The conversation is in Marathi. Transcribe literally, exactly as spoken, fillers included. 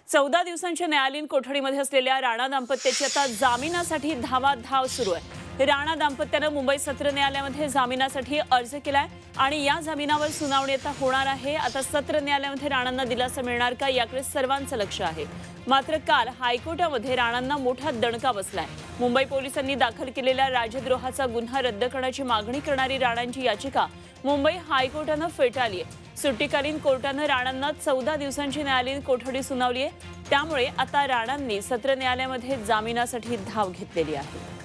चौदा दिवसांच्या न्यायालयीन कोठडीमध्ये असलेल्या राणा दाम्पत्याची आता जामिनासाठी धावाधाव सुरू आहे। राणा दाम्पत्याने मुंबई सत्र न्यायालयामध्ये जामिनासाठी अर्ज केलाय आणि या जामिनावर सुनावणी आता होणार आहे। आता सत्र न्यायालयामध्ये राणांना दिलासा मिळणार का याकडे सर्वांचं लक्ष आहे। मात्र काल हायकोर्टामध्ये राणांना मोठा दणका बसलाय। मुंबई पोलिसांनी दाखल केलेल्या राजद्रोहाचा गुन्हा रद्द करण्याची मागणी करणारी राणांची याचिका मुंबई हायकोर्टाने फेटाळली आहे। सुट्टीकालीन कोर्टाने राणांना चौदा दिवसांची न्यायालयीन कोठडी सुनावली आहे। त्यामुळे आता राणांनी सत्र न्यायालयामध्ये जामिनासाठी धाव घेतलेली आहे।